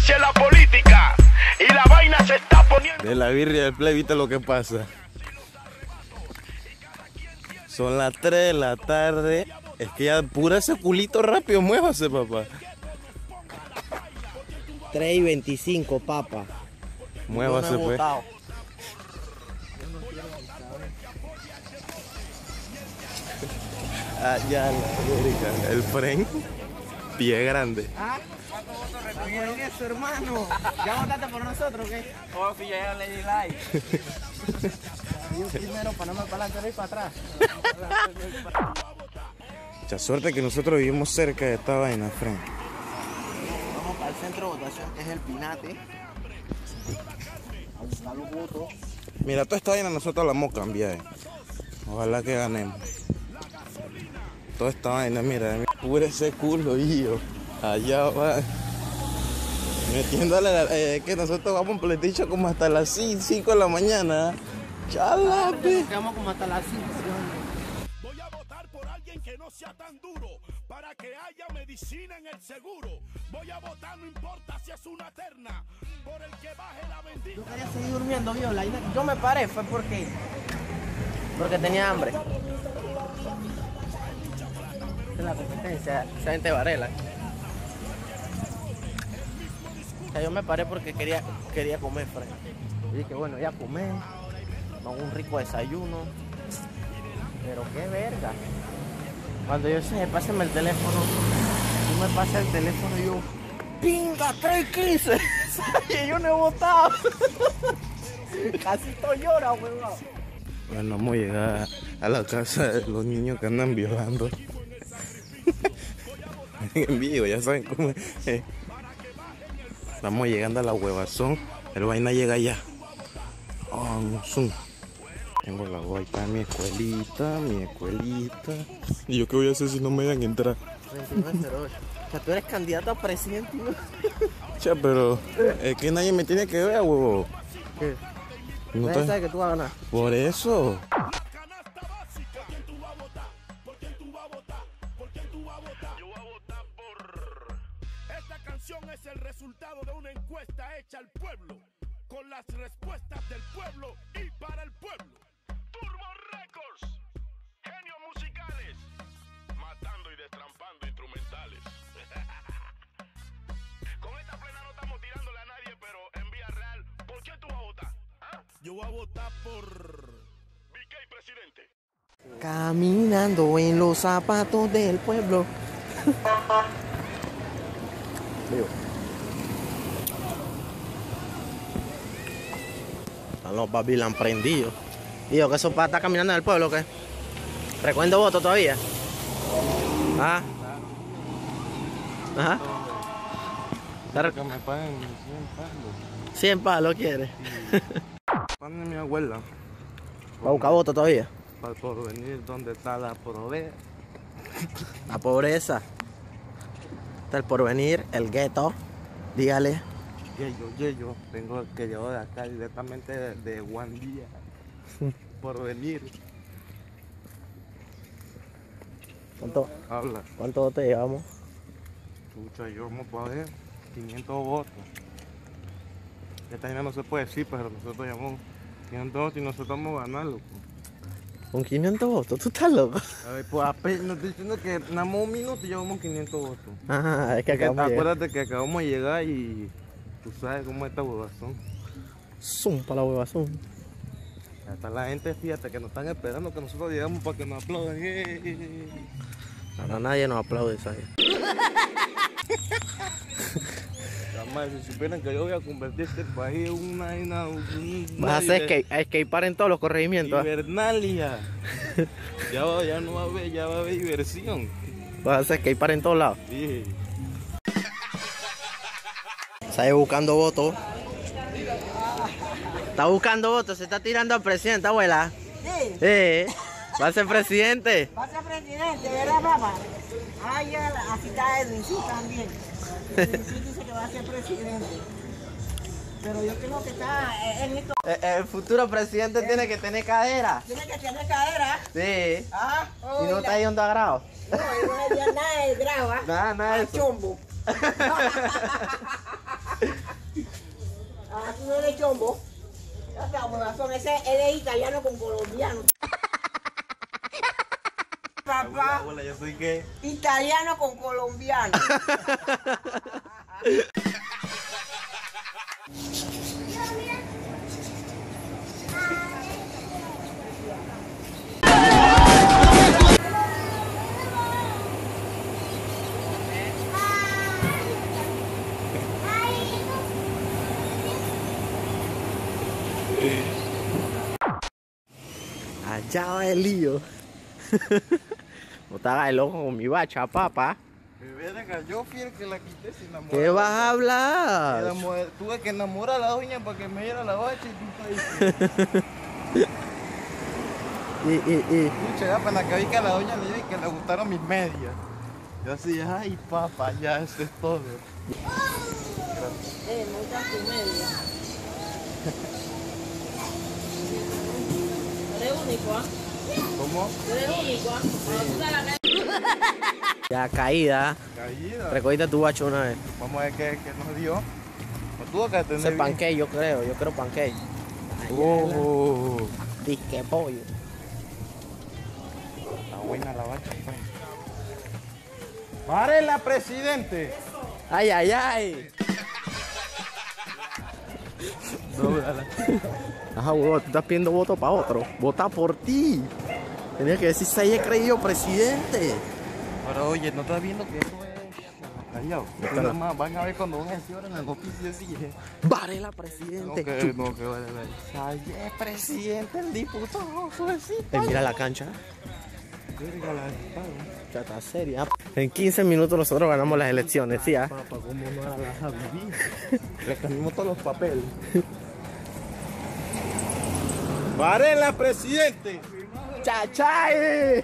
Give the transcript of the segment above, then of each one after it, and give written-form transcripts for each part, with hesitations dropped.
noche en la política y la vaina se está poniendo. De la birria del play, ¿viste lo que pasa? Son las 3 de la tarde. Es que ya pura ese culito rápido, muévase, papá. 3:25, papá. Muévase, pues. Allá la verga, el fren, pie grande. ¿Ah? ¿Cuántos votos recogieron eso, hermano? ¿Ya votaste por nosotros o qué? Oh, si ya le di like. Yo primero para no me para adelante y para atrás. Mucha suerte que nosotros vivimos cerca de esta vaina, fren. Vamos para el centro de votación, que es el Pinate. A buscar los votos. Mira, toda esta vaina nosotros la vamos a cambiar. Ojalá que ganemos. Toda esta vaina, mira, pura ese culo, hijo. Allá va. Metiéndole que nosotros vamos en PlayStation como hasta las 5 de la mañana. Chalape. Quedamos como hasta las 5. Voy a votar por alguien que no sea tan duro, para que haya medicina en el seguro. Voy a votar, no importa si es una terna, por el que baje la bendita. Yo quería seguir durmiendo, Viola. Yo me paré, fue porque tenía hambre. Esta es la competencia, esa gente Varela. O sea, yo me paré porque quería comer, Fred. Y dije, bueno, ya comer, con un rico desayuno. Pero qué verga. Cuando yo sé, pásame el teléfono, tú me pasas el teléfono y yo, ¡pinga, 3:15! Y yo no he votado. Casi todo llora, huevón. Bueno, vamos a llegar a la casa de los niños que andan violando. En vivo, ya saben cómo es. Estamos llegando a la huevazón. El vaina llega allá. Oh, zoom. Tengo la guayta, mi escuelita. ¿Y yo qué voy a hacer si no me dejan entrar? 2908. O sea, tú eres candidato a presidente, ¿no? Che, pero es que nadie me tiene que ver, huevo. ¿Qué? No Nadie sabe que tú vas a ganar. Por eso. Es el resultado de una encuesta hecha al pueblo, con las respuestas del pueblo y para el pueblo. Turbo Records, genios musicales, matando y destrampando instrumentales. Con esta plena no estamos tirándole a nadie, pero en vía real, ¿por qué tú vas a votar? ¿Ah? Yo voy a votar por BK presidente. Caminando en los zapatos del pueblo. Están los Babilan prendidos. Digo, que eso para estar caminando en el pueblo, ¿qué? ¿Recuerdo voto todavía? ¿Ah? Ajá. Que me paguen 100 palos. 100 palos quieres. Pane mi abuela. ¿Va a buscar voto todavía? Para el porvenir, ¿dónde está la pobreza? La pobreza. Está el porvenir, el gueto. Dígale. Yo tengo que llevo de acá directamente de Guandía. Porvenir. Habla. ¿Cuánto votos llevamos? Escucha, yo vamos a ver 500 votos. Esta vaina no se puede decir, pero nosotros llevamos 500 votos y nosotros vamos a ganar, loco. ¿Con 500 votos? ¿Tú estás loco? A ver, pues nos estoy diciendo que nada más un minuto y llevamos 500 votos. Ajá, es que acabamos de llegar. Acuérdate que acabamos de llegar y tú sabes cómo es esta huevazón. Zoom para la huevazón. Hasta la gente, fíjate, que nos están esperando que nosotros llegamos para que nos aplaudan. Ahora nadie nos aplaude, ¿sabes? Jamás, si supieran que yo voy a convertir este país en una Vas a hacer skatepark en todos los corregimientos. Hibernalia. ya no va a haber, ya va a haber diversión. Vas a hacer skatepark en todos lados. Sí. Sale buscando votos. Está buscando votos, se está tirando al presidente, abuela. Sí. Va a ser presidente. Va a ser presidente, ¿verdad, papá? Ay, así está Edwin, sí, también. Edwin sí dice que va a ser presidente. Pero yo creo que está en esto. El futuro presidente tiene que tener cadera. Tiene que tener cadera. Sí. Ah, Y no está yendo a grado. No, no hay nada de grava. Nada de eso. Chombo. chombo. Ya sabes, huevazón, ese él es italiano con colombiano. Papá, Hola, yo soy qué. italiano con colombiano. Allá va el lío. No te hagas el ojo con mi bacha, papá. Verga, yo fui el que la quité sin enamorar. ¿Qué vas a hablar? Tuve que enamorar a la doña para que me diera la bacha y tú estás diciendo. Pucha, apenas que vi que a la doña le dije que le gustaron mis medias. Yo así, ay papá, ya eso es todo. Me gusta tu media. Eres único, ¿ah? ¿Cómo? Eres único, ¿ah? Cuando tú sales a la calle. Ya caída. Caída. Recogiste tu bacha una vez. Vamos a ver qué nos dio. No tuvo que atender Ese bien. pancake, yo creo pancake. Disque pollo. Está buena la bacha, pues. ¡Párela, presidente! Ay, ay, ay. Ajá, huevón, tú estás pidiendo voto para otro. Vota por ti. Tenías que decir, si he creído presidente. Pero oye, ¿no estás viendo que eso es callado? Nada más van a ver cuando van a decir ahora en la noticia así. Varela presidente. No, que vale, vale. Ay, es presidente, el diputado, suecito. Mira la cancha. Verga, la espada. Ya está seria. En 15 minutos nosotros ganamos las elecciones, ¿sí? Papá, ¿cómo no la vas a vivir? Le cambiamos todos los papeles. ¡Varela, presidente! ¡Chachay!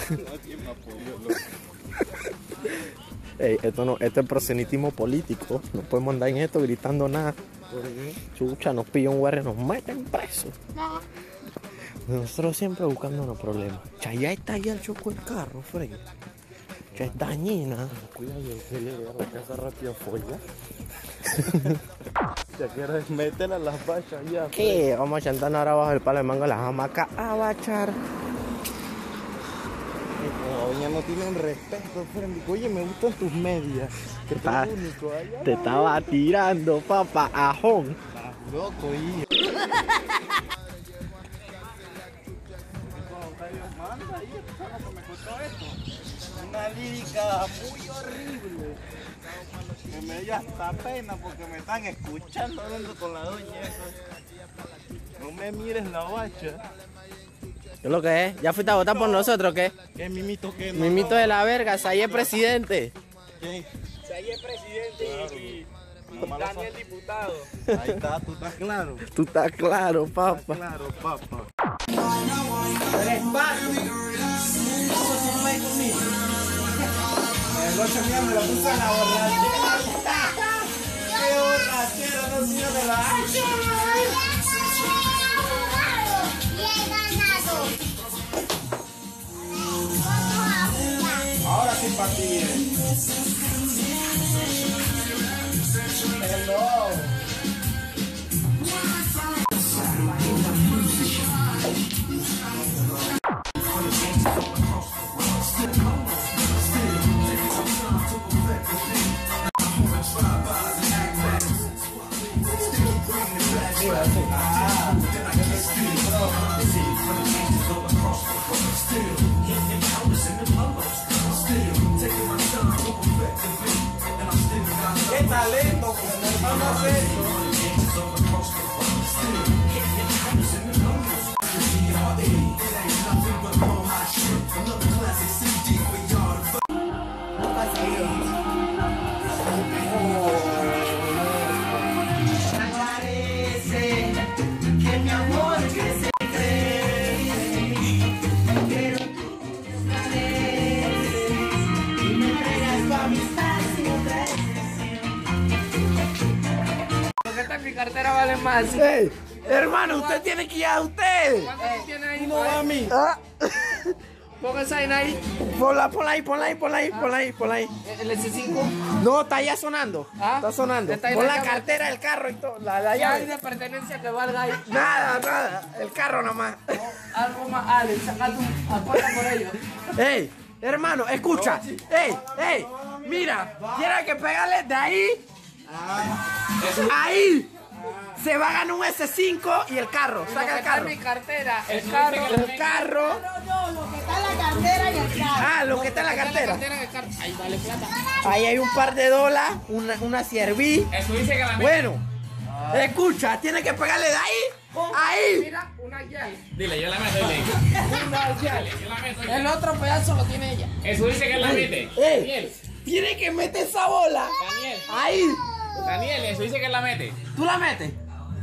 Ey, esto es proselitismo político. No podemos andar en esto gritando nada. Chucha, nos pilla un guardia, nos meten presos. Nosotros siempre buscando unos problemas. Ya está ahí el choco el carro, Frey. Ya es dañina. Cuidado, que le a la casa rápido folla. Ya quieres meterla a las bachas ya. ¿Qué? Vamos a chantar ahora abajo del palo de mango las hamacas a bachar. La doña no tienen respeto, Frendy. Oye, me gustan tus medias. Que tú eres único. Allá. Te estaba tirando, papá, ajón. Estás loco, hijo. Una lírica muy horrible. Que me dio hasta pena porque me están escuchando hablando con la doña esa. No me mires la bacha. ¿Qué es lo que es? ¿Ya fuiste a votar por nosotros, qué? ¿Qué mimito que no? Mimito de la verga, Sayé presidente. ¿Qué? Ahí es presidente y Daniel diputado. Ahí está, tú estás claro. Tú estás claro, papá. Claro, papá. El 8 mío me lo puso en la borrachera. ¡Qué borrachera! No sé de la Ahora sí para ti bien. Hello. ¡Qué talento! Como hermano hace eso. Parece que mi amor que se cree, pero tú desapareces y me entregas tu amistad sin otra excepción. ¿Por qué mi cartera vale más? Hermano, usted tiene que ir a usted. ¿Cuánto tú tienes ahí? No a mí. Ponga esa vaina ahí. Ponla ahí. El S5. No, está ya sonando. Ah, Está sonando. está ahí Pon la la cámara. cartera del carro y todo. La Ya hay llave. de pertenencia que valga ahí. Nada. El carro nomás. Algo más, Alex, saca tu apuesta por ellos. Ey, hermano, escucha. Ey. Mira, tiene que pegarle de ahí. Ahí. Se va a ganar un S5 y el carro. Saca el carro. Mi cartera, el El carro. carro. No, lo que está en la cartera y el carro. Ah, lo que está en la cartera. El carro. Ahí vale plata. Ahí hay un par de dólares, una CRV. Eso dice que la mete. Bueno, escucha, tiene que pegarle de ahí. Ahí. Mira, una llave. Dile, yo la meto, dile. Una llave. Yo la meto. El otro pedazo lo tiene ella. Eso dice que la mete. Ey, tiene que meter esa bola. Ahí. Daniel, eso dice que la mete. ¿Tú la metes?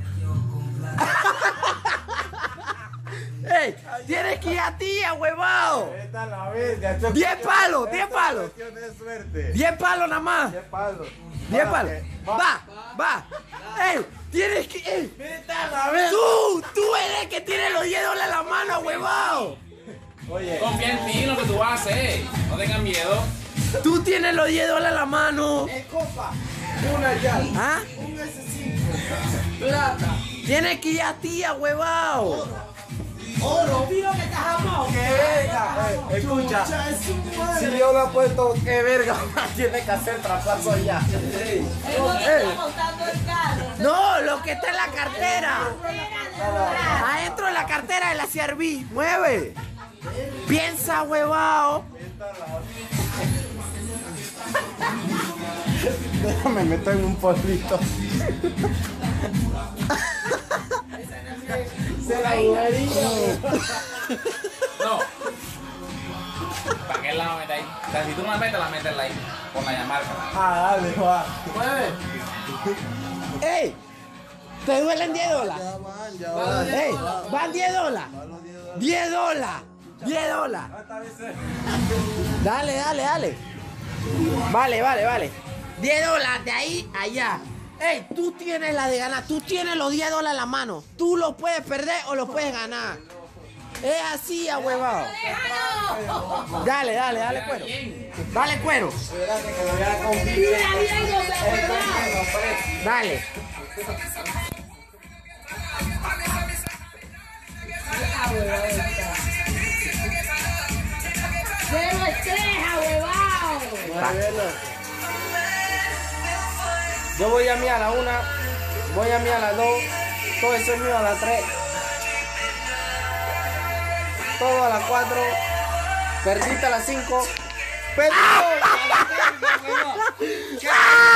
Ey, tienes que ir a tía, huevado. Esta es la verga. 10 palos, 10 palos. Cuestión de suerte. 10 palos nada más. 10 palos. 10 palos. Va. Ey, tienes que. Ey. Esta es la verga. Tú eres el que tiene los 10 dólares en la mano, huevado. Oye, Confía en ti, lo que tú vas a hacer. No tengas miedo. Tú tienes los 10 dólares en la mano. copa. Una llave. ¿Ah? Un S5. Plata. Tienes que ir a tía, huevado. Oro. Digo que estás amado. ¡Qué verga! Escucha. Si yo lo apuesto, qué verga. Tiene que hacer traspaso allá. Él no te está montando el carro. No, lo que está en la cartera. Adentro de la cartera de la CRV. Mueve. Piensa, huevado. Déjame meter en un polvito. Se la jugaría. No. ¿Para qué la metes ahí? O sea, si tú no la metes ahí. Con la llamarca. Ah, dale, va. Mueve. ¡Ey! ¿Te duelen 10 dólares? Ya van. ¡Ey! ¿Van 10 dólares? 10 dólares. 10 dólares. Dale. Vale. 10 dólares de ahí a allá. Ey, tú tienes la de ganar. Tú tienes los 10 dólares en la mano. Tú los puedes perder o los puedes ganar. Es así, ahuevado. Dale, cuero. Dale, cuero. Espérate que voy a convivir. Dale. Cero estrella, huevado. Yo voy a mí a la 1, voy a mí a la 2, todo eso es mío a la 3, todo a la 4, perdiste a la 5, perdió a la 3,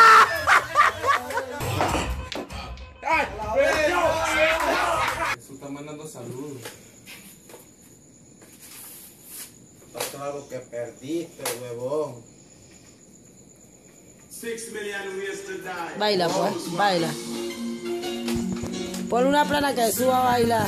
Jesús está mandando saludos. Está claro que perdiste, huevón. Baila, pues, baila. Pon una plana que suba a bailar.